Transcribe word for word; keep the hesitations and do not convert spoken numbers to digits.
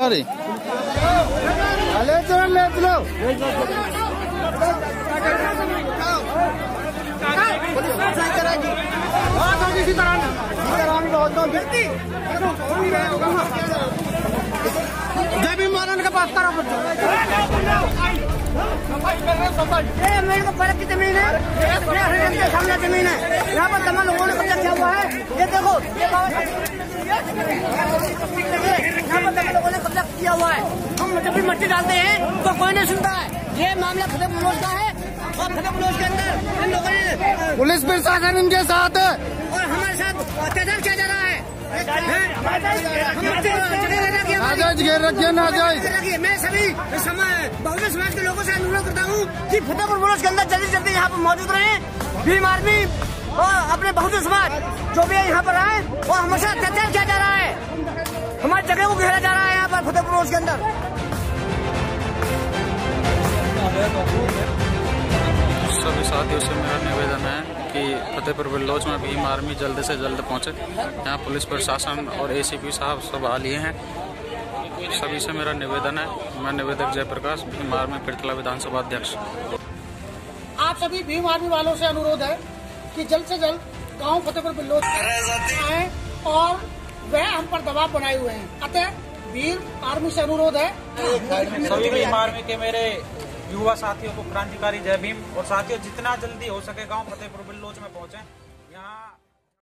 हमारी। ले चलो ले चलो जय भीम महाराज का पास करो। ये मेरे को बड़े की जमीन है, मेरे सामने जमीन है, यहाँ पर तमाम लोगों ने कब्जा किया हुआ है। ये देखो यहाँ पर तमाम लोगों ने कब्जा किया हुआ है। हम जब भी मिट्टी डालते हैं तो कोई नहीं सुनता है। ये मामला फतेहपुर रोड का है और फतेहपुर रोड के अंदर इन लोगों ने पुलिस प्रशासन इनके साथ है और हमारे साथ अत्याचार किया जा रहा है। नाजायज घेर रखिए, नाजायज। मैं सभी बहुजन समाज के लोगों से अनुरोध करता हूँ कि फतेहपुर बुरुज के अंदर जल्दी जल्दी यहाँ पर मौजूद रहे। भीम आर्मी और अपने बहुजन समाज जो भी है यहाँ पर आए वो हमेशा अत्याचार किया जा रहा है। हमारी जगह को घेरा जा रहा है यहाँ पर फतेहपुर बुरुज के अंदर। सभी साथियों से मेरा निवेदन है कि फतेहपुर बलोच में भीम आर्मी जल्द से जल्द पहुंचे। यहाँ पुलिस प्रशासन और एसीपी साहब सब आ लिए हैं। सभी से मेरा निवेदन है। मैं निवेदक जयप्रकाश, भीम आर्मी पिरथला विधानसभा अध्यक्ष। आप सभी भीम आर्मी वालों से अनुरोध है कि जल्द से जल्द गांव फतेहपुर बलोच आए और वह हम पर दबाव बनाए हुए हैं। अतः भीम आर्मी से अनुरोध है, सभी भीम आर्मी के मेरे युवा साथियों को क्रांतिकारी जय भीम। और साथियों जितना जल्दी हो सके गांव फतेहपुर बलोच में पहुंचे। यहाँ